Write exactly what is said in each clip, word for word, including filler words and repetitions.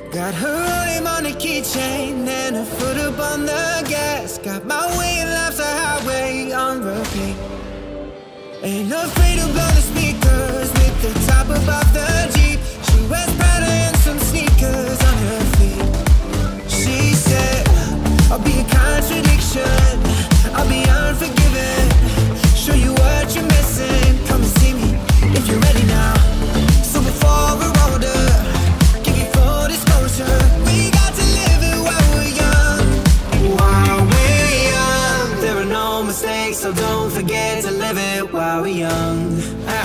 Got her name on the keychain and her foot up on the gas. Got my way and life's a highway on repeat. Ain't afraid to blow the speakers with the top above the Jeep. She wears Prada and some sneakers on her feet. She said, I'll be a contradiction, I'll be unforgiving, show you what you're missing. Come and see me if you're ready now. So before we're older, give you full disclosure, we got to live it while we're young. While we're young, there are no mistakes, so don't forget to live it while we're young.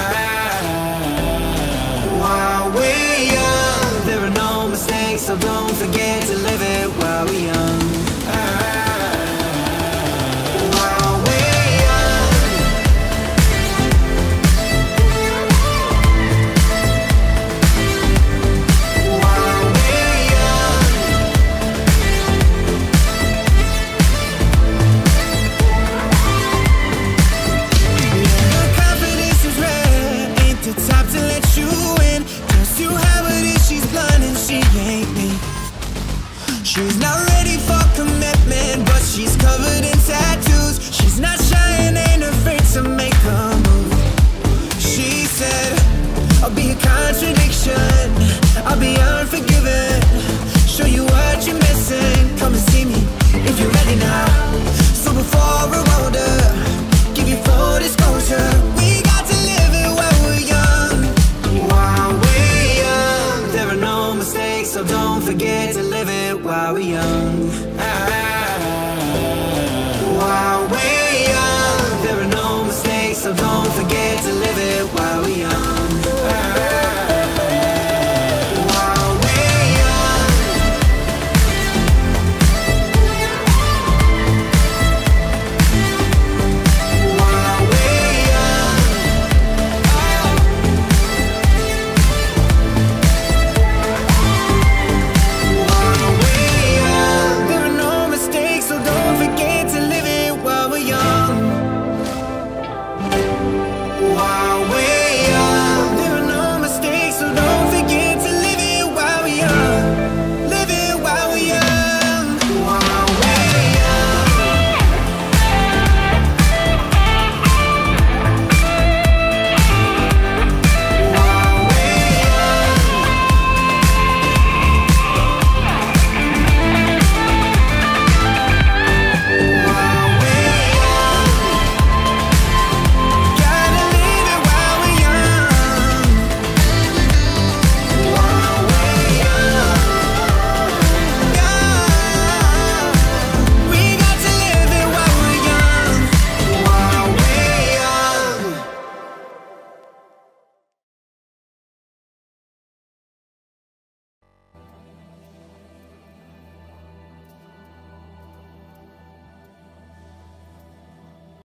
While we're young, there are no mistakes, so don't forget to live it while we're young. She's not ready for commitment, but she's covered in tattoos. She's not shy and ain't afraid to make a move. She said, I'll be a contradiction, I'll be unforgiving, show you what you're missing. Come and see me if you're ready now. So before we're older, give you full disclosure, we got to live it while we're young. While we're young, there are no mistakes, so don't forget to live it while we're young. While we're young, there are no mistakes, so don't forget to live it while we're young.